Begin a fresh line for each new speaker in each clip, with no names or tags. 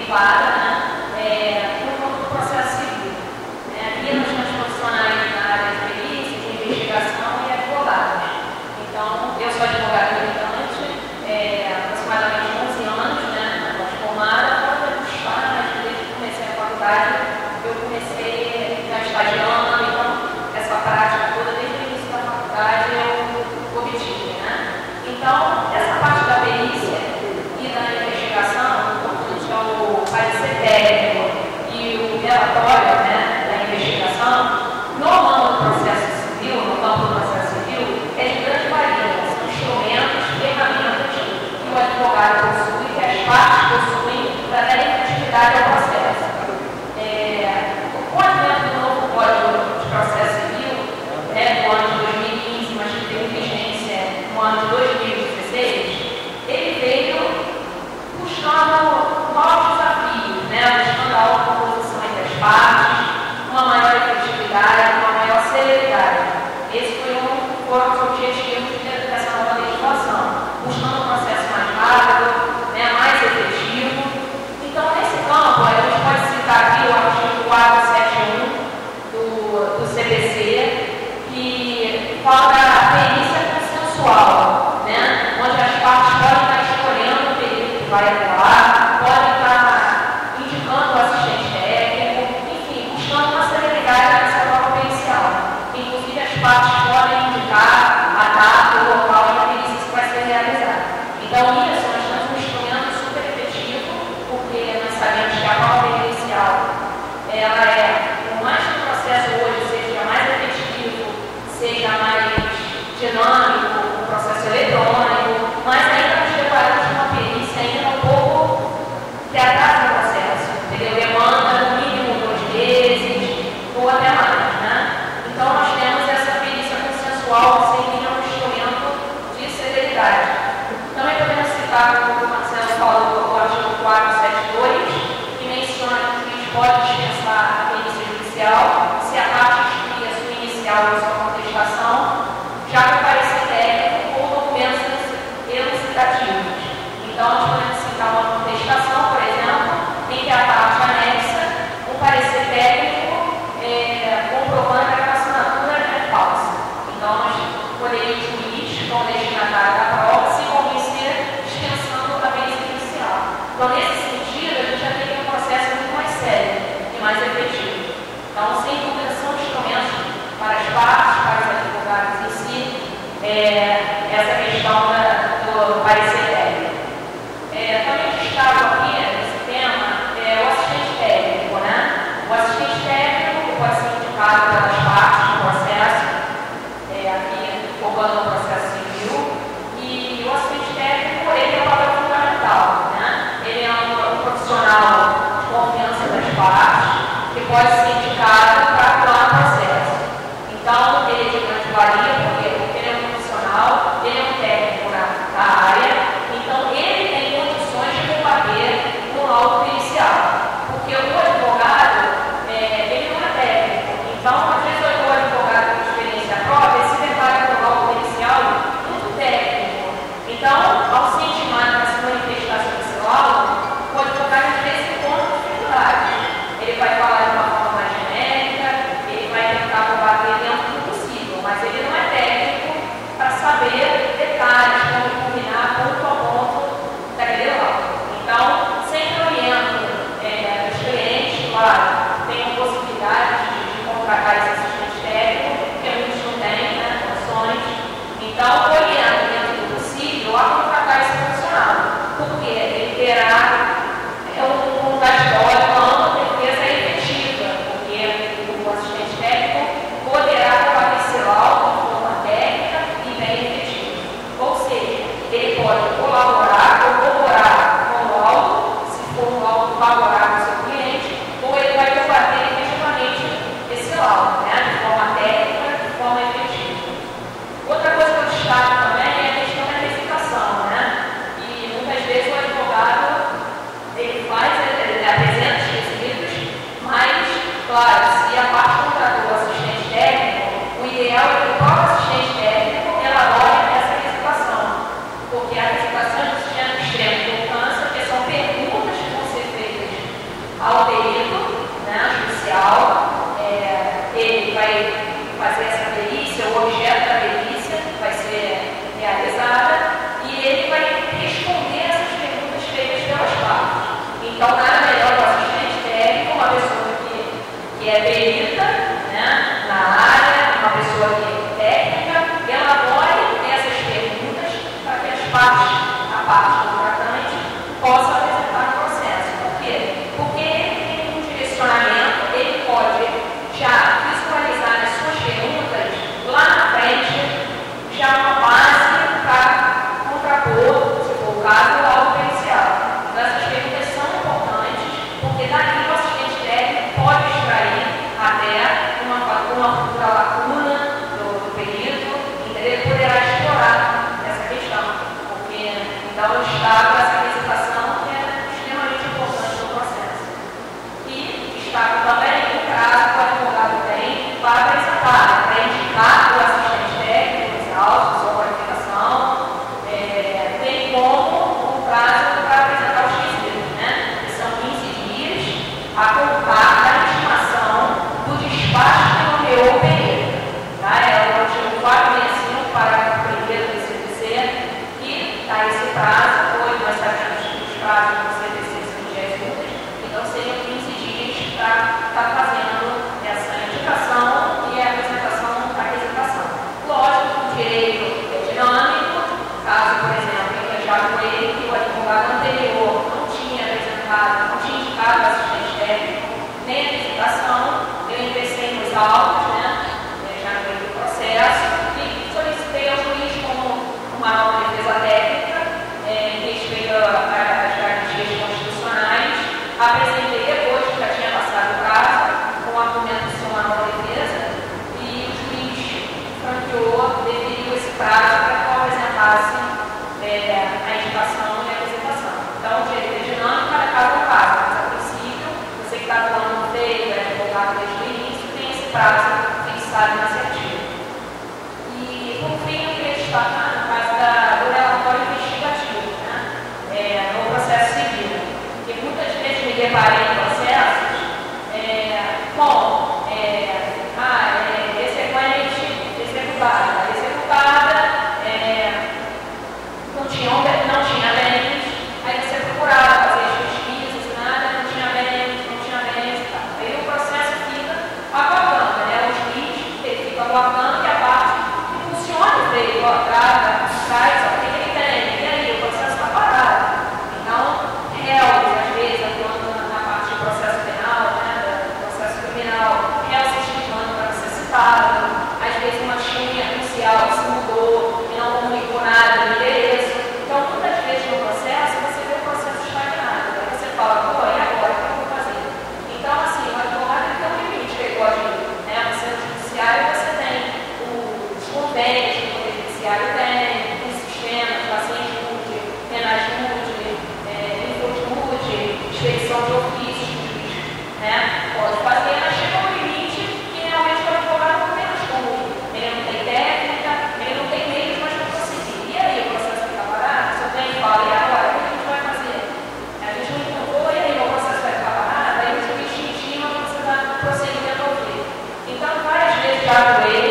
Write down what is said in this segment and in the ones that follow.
vinculada, né, no campo do processo civil. Aqui nós temos profissionais na área de perícia, de investigação e advogados. Então, eu sou advogada militante, aproximadamente 11 anos, né, após formada, quando eu estágio, desde que comecei a faculdade, eu comecei já estagiando, então, essa prática toda, desde o início da faculdade, eu obtive, né. Então, essa parte da perícia e da investigação, conjunto ao parecer técnico e o relatório, né, da investigação, no ramo do processo civil, no campo do processo civil, é de grande valia. São instrumentos, ferramentas que o advogado possui, que as partes possuem para dar efetividade ao processo. Com o advento do novo Código de Processo Civil, né, do ano de 2015, mas que teve vigência no ano de 2016, ele veio buscando novos desafios, né, buscando a autocomposição entre as partes, uma maior efetividade, uma maior celeridade. Esses foram os objetivos dessa nova legislação, buscando um processo mais rápido, né, mais efetivo. Então, nesse campo, a gente pode citar aqui o artigo 471 do CPC, que fala da perícia consensual, né, onde as partes podem estar escolhendo o perito que vai atuar, podem estar indicando o assistente técnico, enfim, buscando uma celeridade nessa prova pericial. Inclusive, as partes podem indicar a data, o local e a perícia que vai ser realizada. Então, isso nós temos um instrumento super efetivo, porque nós sabemos que a prova pericial, ela por mais que o processo hoje seja mais efetivo, seja mais dinâmico, o processo eletrônico, mas ainda nos deparamos com uma perícia ainda um pouco que atrasa o processo, entendeu? Demanda no mínimo 2 meses ou até mais, né? Então, nós temos essa perícia consensual, que seria um instrumento de celeridade. Também podemos citar, como o Marcelo falou, o artigo 472, que menciona que o juiz pode dispensar a perícia judicial se a parte instruir a sua inicial ou sua contestação, já que o parecer técnico ou documentos elucidativos. Então, nós podemos citar uma contestação, por exemplo, em que a parte anexa um parecer técnico comprovando que a assinatura é falsa. Então, nós poderíamos, o juiz, como destinatário da prova, se convencer dispensando a perícia judicial. Então, nesse sentido, a gente já tem um processo muito mais sério e mais efetivo. Então, sem dúvida, são instrumentos para as partes, para os advogados em si, essa questão do parecer técnico. Também destaco aqui nesse tema o assistente técnico, né? O assistente técnico pode ser indicado pelas partes do processo, aqui focando no processo civil, e o assistente técnico ele é um papel fundamental, né? Ele é um profissional de confiança das partes que pode ser indicado para atuar no processo. Então, ele é de grande valia, porque ele é um profissional, ele é um técnico da área, então ele tem condições de combater no laudo pericial. Porque o advogado, ele não é técnico. Então, às vezes o advogado com experiência própria, ele se depara com o laudo pericial muito técnico. Então, ao se intimar para se manifestar sobre esse laudo, o advogado às vezes encontra dificuldade. Ele vai falar de uma forma mais genérica, ele vai tentar combater dentro do possível, mas ele não é técnico para saber detalhes, como combinar ponto a ponto daquele laudo. Então, sempre oriento os clientes, claro, tem a possibilidade de contratar esse assistente técnico, porque muitos não têm, né, condições. Então, oriento dentro do possível a contratar esse profissional, porque ele terá um consultório, uma ampla defesa efetiva, porque o assistente técnico poderá combater esse laudo de forma técnica e bem efetiva. Ou seja, ele pode colaborar ou corroborar com o laudo, se for um laudo favorável ao seu cliente, ou ele vai combater efetivamente esse laudo, né, de forma técnica, de forma efetiva. Outra coisa que eu destaco ressalvas, né, já no meio do processo, e solicitei ao juiz como uma nova defesa técnica, em respeito às garantias constitucionais, apresentei depois que já tinha passado o caso, com o argumento de uma nova defesa, e o juiz franqueou, definiu esse prazo para que eu apresentasse a indicação e a apresentação. Então, o direito é dinâmico para cada caso, mas a princípio, você que está atuando no feio, é advogado desde o início, tem esse prazo fixado na certidão. E, por fim, eu queria destacar no caso do relatório investigativo, né, no processo civil, que muitas vezes me deparei em processos, executada. A executada não tinha bens, aí você procurava fazer as pesquisas e nada, não tinha bens e tal. Aí o processo fica aguardando, né? O juiz ele fica aguardando que a parte que funcione dele, trata, traz, só que ele tem, e aí o processo está parado. Então, réus, às vezes, atuando na parte do processo penal, né, do processo criminal, réus se estimando para ser citado, às vezes uma testemunha inicial se mudou e não comunicou nada no endereço. Então, muitas vezes no processo, você vê o processo estagnado. Aí você fala, pô, e agora? O que eu vou fazer? Então, assim, o advogado tem um limite que ele pode ir, né? Você no judiciário, você tem os convênios que o Poder Judiciário tem, os sistemas, paciente-jude, penais-jude, info-jude, expedição de ofícios, né? Pode fazer, mas chega um limite que realmente o advogado não tem mais como ir. Ele não tem técnica, ele não tem meios mais para conseguir. E aí, o processo fica parado? Você tem e fala, e agora? O que a gente vai fazer? A gente não encontrou, e aí o processo vai ficar parado? Aí o juiz te intima para você dar prosseguimento ao feito. Então, várias vezes já atuei,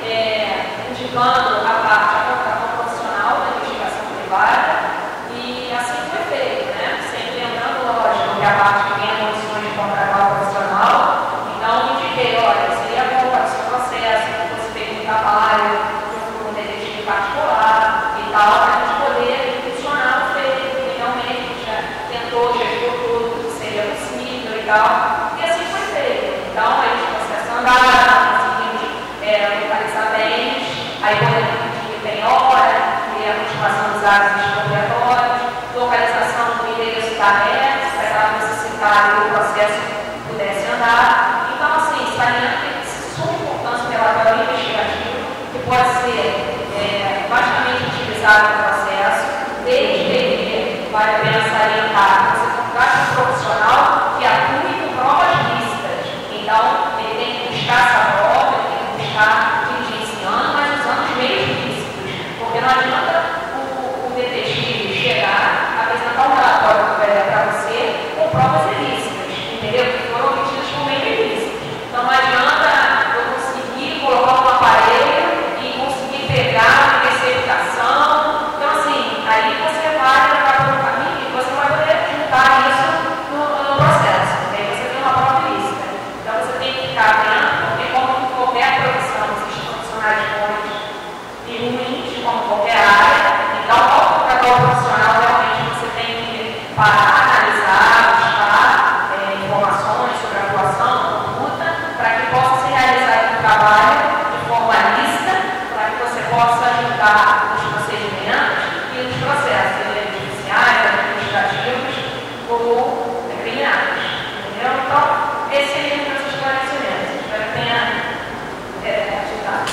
indicando a parte da contratação profissional da investigação privada, e assim foi feito, né? Sempre lembrando, lógico, que a parte que tem condições de contratar o profissional, então indiquei, olha, seria bom para o seu processo, que fosse feito um trabalho com um detetive particular e tal, para a gente poder funcionar o feito, porque realmente já tentou, já esgotou tudo que seria possível e tal, e assim foi feito. Então, aí o processo andava, conseguimos localizar bens, aí podemos pedir penhora, e a continuação dos atos expropriatórios, localização do endereço da rede, para que ela necessitar que o processo pudesse andar. Então, assim, saliento que de suma importância o relatório investigativo, que pode ser basicamente utilizado no processo, desde que vale a pena salientar que você contrata um profissional que atue com provas lícitas. Então, ele tem que buscar essa prova, ele tem que buscar diligenciando, mas usando os meios lícitos. Porque não adianta o detetive chegar, apresentar um relatório para você com provas ilícitas, entendeu? Que foram obtidas com meio ilícito. Então, não adianta eu conseguir colocar um aparelho e conseguir pegar uma interceptação. Então, assim, aí você vai levar para o caminho e você vai poder juntar isso no processo. Aí você tem uma prova ilícita. Então, você tem que ficar atento, porque como em qualquer profissão, existem profissionais bons e ruins, como qualquer área. Então, ao contratar o profissional, realmente você tem que parar, analisar, buscar informações sobre a atuação, conduta, para que possa se realizar o trabalho de forma lícita, para que você possa ajudar os procedimentos e os processos, sejam judiciais, administrativos ou criminais. Entendeu? Então, esse seria o meu esclarecimento. Espero que tenha ajudado.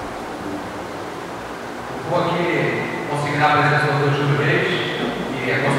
Vou aqui consignar a presença do Dr. Júlio Reis, que é